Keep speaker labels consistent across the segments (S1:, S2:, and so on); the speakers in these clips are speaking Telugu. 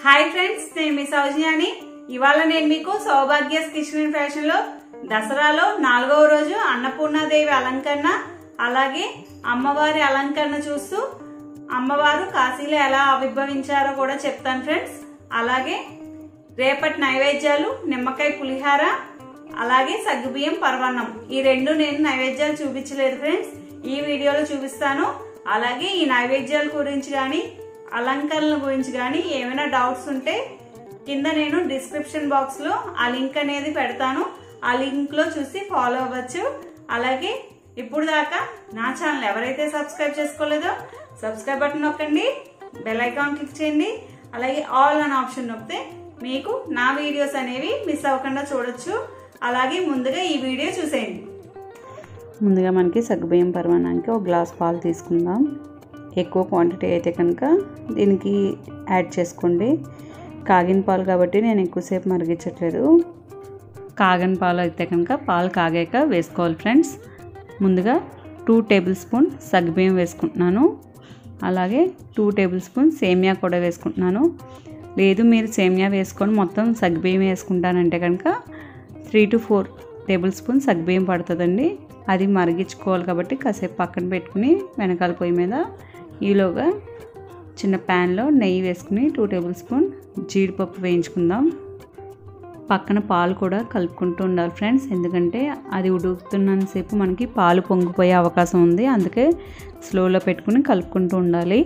S1: హాయ్ ఫ్రెండ్స్, నేను మీ సౌజన్యాని. ఇవాళ నేను మీకు సౌభాగ్యస్ కిచెన్ అండ్ ఫ్యాషన్ లో దసరాలో 4వ రోజు అన్నపూర్ణాదేవి అలంకరణ, అలాగే అమ్మవారి అలంకరణ చూస్తూ అమ్మవారు కాశీలో ఎలా ఆవిర్భవించారో కూడా చెప్తాను ఫ్రెండ్స్. అలాగే రేపటి నైవేద్యాలు నిమ్మకాయ పులిహార, అలాగే సగ్గుబియ్యం పరవన్నం. ఈ రెండు నేను నైవేద్యాలు చూపించలేదు ఫ్రెండ్స్, ఈ వీడియోలో చూపిస్తాను. అలాగే ఈ నైవేద్యాల గురించి కానీ అలంకరణ గురించి కానీ ఏమైనా డౌట్స్ ఉంటే కింద నేను డిస్క్రిప్షన్ బాక్స్ లో ఆ లింక్ అనేది పెడతాను. ఆ లింక్ లో చూసి ఫాలో అవ్వచ్చు. అలాగే ఇప్పుడు దాకా నా ఛానల్ ఎవరైతే సబ్స్క్రైబ్ చేసుకోలేదో సబ్స్క్రైబ్ బటన్ నొక్కండి, బెల్ ఐకాన్ క్లిక్ చేయండి, అలాగే ఆల్ అనే ఆప్షన్ నొక్కితే మీకు నా వీడియోస్ అనేవి మిస్ అవ్వకుండా చూడొచ్చు. అలాగే ముందుగా ఈ వీడియో చూసేయండి.
S2: ముందుగా మనకి సగ్గుబియ్యం పరమాన్నానికి ఒక గ్లాస్ పాలు తీసుకుందాం. ఎక్కువ క్వాంటిటీ అయితే కనుక దీనికి యాడ్ చేసుకోండి. కాగిన పాలు కాబట్టి నేను ఎక్కువసేపు మరిగించట్లేదు. కాగిన పాలు అయితే కనుక పాలు కాగాక వేసుకోవాలి ఫ్రెండ్స్. ముందుగా 2 టేబుల్ స్పూన్ సగ్గుబియ్యం వేసుకుంటున్నాను. అలాగే 2 టేబుల్ స్పూన్ సేమియా కూడా వేసుకుంటున్నాను. లేదు మీరు సేమియా వేసుకొని మొత్తం సగ్గుబియ్యం వేసుకుంటానంటే కనుక 3 to 4 టేబుల్ స్పూన్ సగ్గుబియ్యం పడుతుందండి. అది మరిగించుకోవాలి కాబట్టి కాసేపు పక్కన పెట్టుకుని వెనకాల పొయ్యి మీద ఈలోగా చిన్న ప్యాన్లో నెయ్యి వేసుకుని 2 టేబుల్ స్పూన్ జీడిపప్పు వేయించుకుందాం. పక్కన పాలు కూడా కలుపుకుంటూ ఉండాలి ఫ్రెండ్స్, ఎందుకంటే అది ఉడుకుతున్నంతసేపు మనకి పాలు పొంగిపోయే అవకాశం ఉంది. అందుకే స్లోలో పెట్టుకుని కలుపుకుంటూ ఉండాలి.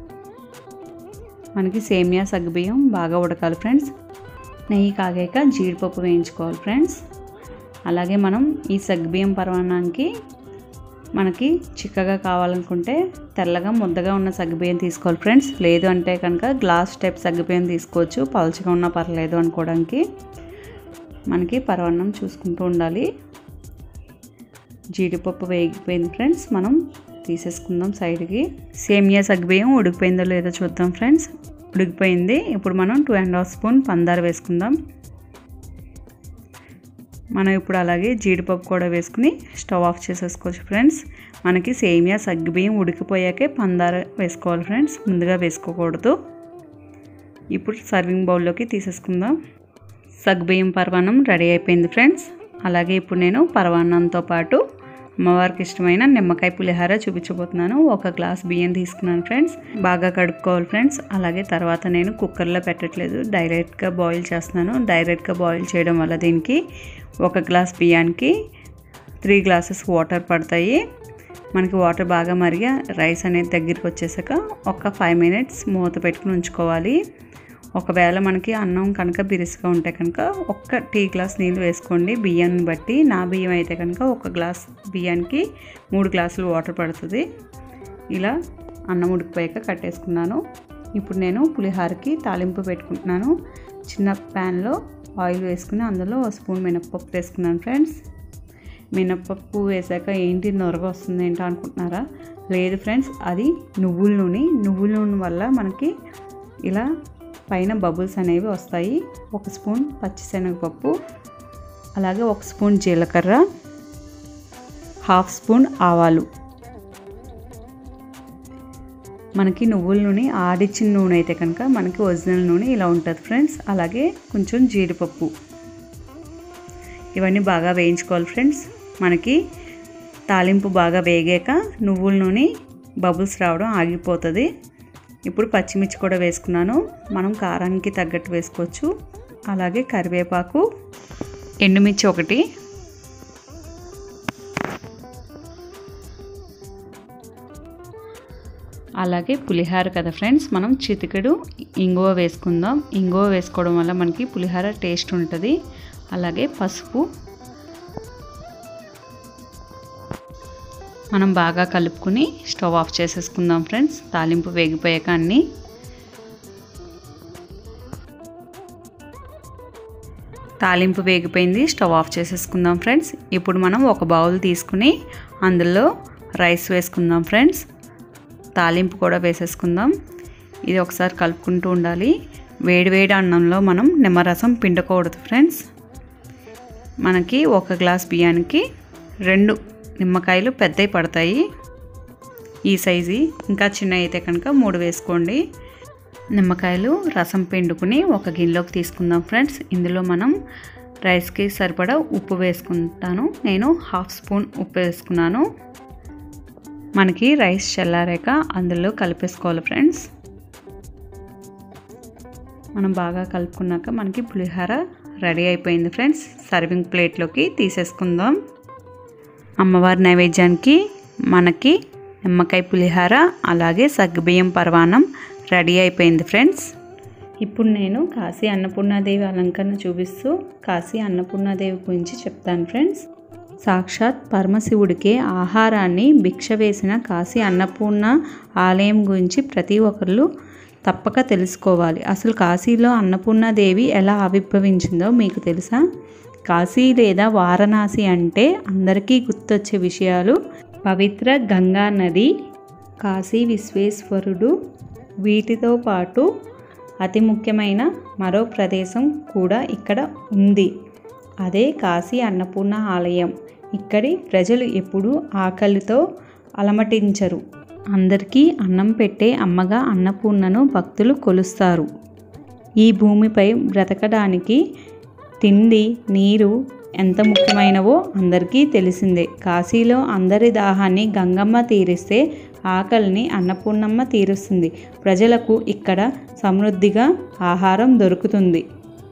S2: మనకి సేమియా సగ్గుబియ్యం బాగా ఉడకాలి ఫ్రెండ్స్. నెయ్యి కాగాక జీడిపప్పు వేయించుకోవాలి ఫ్రెండ్స్. అలాగే మనం ఈ సగ్గుబియ్యం పరమాన్నానికి మనకి చిక్కగా కావాలనుకుంటే తెల్లగా ముద్దగా ఉన్న సగ్గుబియ్యం తీసుకోవాలి ఫ్రెండ్స్. లేదు అంటే కనుక గ్లాస్ టైప్ సగ్గుబియ్యం తీసుకోవచ్చు, పలుచగా ఉన్నా పర్లేదు అనుకోవడానికి. మనకి పరమాన్నం చూసుకుంటూ ఉండాలి. జీడిపప్పు వేగిపోయింది ఫ్రెండ్స్, మనం తీసేసుకుందాం సైడ్కి. సేమియా సగ్గుబియ్యం ఉడికిపోయిందో లేదో చూద్దాం ఫ్రెండ్స్. ఉడికిపోయింది. ఇప్పుడు మనం 2.5 స్పూన్ పందార వేసుకుందాం. మనం ఇప్పుడు అలాగే జీడిపప్పు కూడా వేసుకుని స్టవ్ ఆఫ్ చేసేసుకోవచ్చు ఫ్రెండ్స్. మనకి సేమియా సగ్గుబియ్యం ఉడికిపోయాకే పందార వేసుకోవాలి ఫ్రెండ్స్, ముందుగా వేసుకోకూడదు. ఇప్పుడు సర్వింగ్ బౌల్లోకి తీసేసుకుందాం. సగ్గుబియ్యం పరమాన్నం రెడీ అయిపోయింది ఫ్రెండ్స్. అలాగే ఇప్పుడు నేను పరమాన్నంతో పాటు అమ్మవారికి ఇష్టమైన నిమ్మకాయ పులిహార చూపించబోతున్నాను. 1 గ్లాస్ బియ్యం తీసుకున్నాను ఫ్రెండ్స్. బాగా కడుక్కోవాలి ఫ్రెండ్స్. అలాగే తర్వాత నేను కుక్కర్లో పెట్టట్లేదు, డైరెక్ట్గా బాయిల్ చేస్తున్నాను. డైరెక్ట్గా బాయిల్ చేయడం వల్ల దీనికి 1 గ్లాస్ బియ్యానికి 3 గ్లాసెస్ వాటర్ పడతాయి. మనకి వాటర్ బాగా మరిగా రైస్ అనేది దగ్గరికి వచ్చేసాక ఒక 5 మినిట్స్ మూత పెట్టుకుని ఉంచుకోవాలి. ఒకవేళ మనకి అన్నం కనుక బిరుసుగా ఉంటే కనుక 1 టీ గ్లాస్ నీళ్ళు వేసుకోండి బియ్యాన్ని బట్టి. నా బియ్యం అయితే కనుక 1 గ్లాస్ బియ్యానికి 3 గ్లాసులు వాటర్ పడుతుంది. ఇలా అన్నం ఉడికిపోయాక కట్టేసుకున్నాను. ఇప్పుడు నేను పులిహారకి తాలింపు పెట్టుకుంటున్నాను. చిన్న ప్యాన్లో ఆయిల్ వేసుకుని అందులో 1 స్పూన్ మినప్పప్పు వేసుకున్నాను ఫ్రెండ్స్. మినప్పప్పు వేసాక ఏంటి నొరగ వస్తుంది ఏంటో అనుకుంటున్నారా? లేదు ఫ్రెండ్స్, అది నువ్వుల నూనె వల్ల మనకి ఇలా పైన బబుల్స్ అనేవి వస్తాయి. 1 స్పూన్ పచ్చిశనగపప్పు, అలాగే 1 స్పూన్ జీలకర్ర, 1/2 స్పూన్ ఆవాలు. మనకి నువ్వుల నూనె ఆడిచ్చిన నూనె అయితే కనుక మనకి ఒరిజినల్ నూనె ఇలా ఉంటుంది ఫ్రెండ్స్. అలాగే కొంచెం జీడిపప్పు, ఇవన్నీ బాగా వేయించుకోవాలి ఫ్రెండ్స్. మనకి తాలింపు బాగా వేగాక నువ్వుల నూనె బబుల్స్ రావడం ఆగిపోతుంది. ఇప్పుడు పచ్చిమిర్చి కూడా వేసుకున్నాను, మనం కారానికి తగ్గట్టు వేసుకోవచ్చు. అలాగే కరివేపాకు, ఎండుమిర్చి 1, అలాగే పులిహార కదా ఫ్రెండ్స్, మనం చిటికెడు ఇంగువ వేసుకుందాం. ఇంగువ వేసుకోవడం వల్ల మనకి పులిహార టేస్ట్ ఉంటుంది. అలాగే పసుపు. మనం బాగా కలుపుకుని స్టవ్ ఆఫ్ చేసేసుకుందాం ఫ్రెండ్స్. తాలింపు వేగిపోయాక అన్నీ తాలింపు వేగిపోయింది, స్టవ్ ఆఫ్ చేసేసుకుందాం ఫ్రెండ్స్. ఇప్పుడు మనం ఒక బౌల్ తీసుకుని అందులో రైస్ వేసుకుందాం ఫ్రెండ్స్. తాలింపు కూడా వేసేసుకుందాం. ఇది ఒకసారి కలుపుకుంటూ ఉండాలి. వేడివేడి అన్నంలో మనం నిమ్మరసం పిండకూడదు ఫ్రెండ్స్. మనకి 1 గ్లాస్ బియ్యానికి 2 నిమ్మకాయలు పెద్దవి పడతాయి. ఈ సైజు, ఇంకా చిన్న అయితే కనుక 3 వేసుకోండి. నిమ్మకాయలు రసం పిండుకుని ఒక గిన్నెలోకి తీసుకుందాం ఫ్రెండ్స్. ఇందులో మనం రైస్కి సరిపడా ఉప్పు వేసుకుంటాను. నేను 1/2 స్పూన్ ఉప్పు వేసుకున్నాను. మనకి రైస్ చల్లారాక అందులో కలిపేసుకోవాలి ఫ్రెండ్స్. మనం బాగా కలుపుకున్నాక మనకి పులిహోర రెడీ అయిపోయింది ఫ్రెండ్స్. సర్వింగ్ ప్లేట్లోకి తీసేసుకుందాం. అమ్మవారి నైవేద్యానికి మనకి నిమ్మకాయ పులిహోర అలాగే సగ్గుబియ్యం పరమాన్నం రెడీ అయిపోయింది ఫ్రెండ్స్. ఇప్పుడు నేను కాశీ అన్నపూర్ణాదేవి అలంకరణ చూపిస్తూ కాశీ అన్నపూర్ణాదేవి గురించి చెప్తాను ఫ్రెండ్స్. సాక్షాత్ పరమశివుడికే ఆహారాన్ని భిక్ష వేసిన కాశీ అన్నపూర్ణ ఆలయం గురించి ప్రతి ఒక్కరు తప్పక తెలుసుకోవాలి. అసలు కాశీలో అన్నపూర్ణాదేవి ఎలా ఆవిర్భవించిందో మీకు తెలుసా? కాశీ లేదా వారణాసి అంటే అందరికీ గుర్తొచ్చే విషయాలు పవిత్ర గంగా నది, కాశీ విశ్వేశ్వరుడు, వీటితో పాటు అతి ముఖ్యమైన మరో ప్రదేశం కూడా ఇక్కడ ఉంది. అదే కాశీ అన్నపూర్ణ ఆలయం. ఇక్కడి ప్రజలు ఎప్పుడూ ఆకలితో అలమటించరు. అందరికీ అన్నం పెట్టే అమ్మగా అన్నపూర్ణను భక్తులు కొలుస్తారు. ఈ భూమిపై బ్రతకడానికి తిండి, నీరు ఎంత ముఖ్యమైనవో అందరికీ తెలిసిందే. కాశీలో అందరి దాహాన్ని గంగమ్మ తీరిస్తే ఆకలిని అన్నపూర్ణమ్మ తీరుస్తుంది. ప్రజలకు ఇక్కడ సమృద్ధిగా ఆహారం దొరుకుతుంది.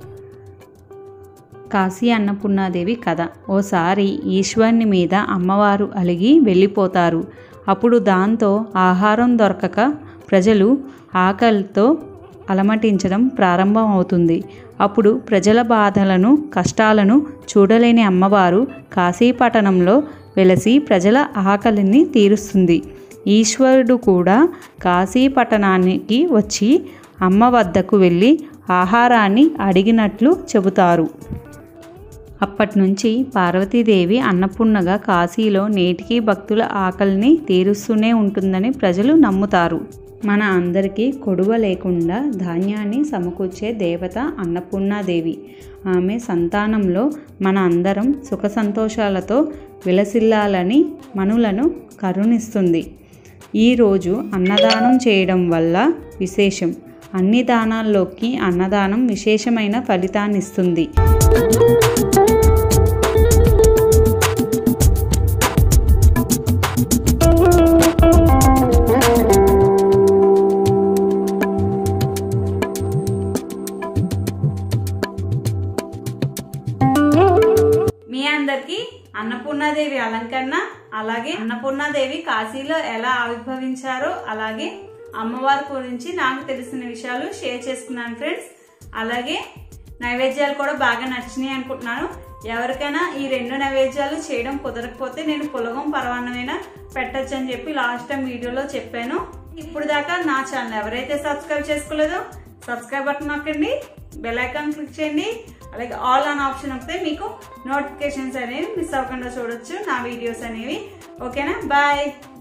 S2: కాశీ అన్నపూర్ణాదేవి కథ. ఓసారి ఈశ్వరుని మీద అమ్మవారు అలిగి వెళ్ళిపోతారు. అప్పుడు దాంతో ఆహారం దొరకక ప్రజలు ఆకలితో అలమటించడం ప్రారంభం అవుతుంది. అప్పుడు ప్రజల బాధలను, కష్టాలను చూడలేని అమ్మవారు కాశీపట్టణంలో వెలసి ప్రజల ఆకలిని తీరుస్తుంది. ఈశ్వరుడు కూడా కాశీపట్టణానికి వచ్చి అమ్మ వద్దకు వెళ్ళి ఆహారాన్ని అడిగినట్లు చెబుతారు. అప్పటి నుంచి పార్వతీదేవి అన్నపూర్ణగా కాశీలో నేటికి భక్తుల ఆకలిని తీరుస్తూనే ఉంటుందని ప్రజలు నమ్ముతారు. మన అందరికీ కొడువ లేకుండా ధాన్యాన్ని సమకూర్చే దేవత అన్నపూర్ణాదేవి. ఆమె సంతానంలో మన అందరం సుఖ సంతోషాలతో విలసిల్లాలని మనులను కరుణిస్తుంది. ఈరోజు అన్నదానం చేయడం వల్ల విశేషం. అన్ని దానాల్లోకి అన్నదానం విశేషమైన ఫలితాన్నిస్తుంది.
S1: మీ అందరికీ అన్నపూర్ణాదేవి అలంకరణ అలాగే అన్నపూర్ణాదేవి కాశీలో ఎలా ఆవిర్భవించారో అలాగే అమ్మవారి గురించి నాకు తెలిసిన విషయాలు షేర్ చేసుకున్నాను ఫ్రెండ్స్. అలాగే నైవేద్యాలు కూడా బాగా నచ్చినాయి అనుకుంటున్నాను. ఎవరికైనా ఈ 2 నైవేద్యాలు చేయడం కుదరకపోతే నేను పులగం పరమాన్నమైనా పెట్టచ్చు అని చెప్పి లాస్ట్ టైం వీడియోలో చెప్పాను. ఇప్పుడు దాకా నా ఛానల్ ఎవరైతే సబ్స్క్రైబ్ చేసుకోలేదో సబ్స్క్రైబ్ బటన్ నొక్కండి, బెల్ ఐకాన్ క్లిక్ చేయండి. అలాగే ఆల్ ఆన్ ఆప్షన్ వస్తే మీకు నోటిఫికేషన్స్ అనేవి మిస్ అవ్వకుండా చూడొచ్చు నా వీడియోస్ అనేవి. ఓకేనా? బాయ్.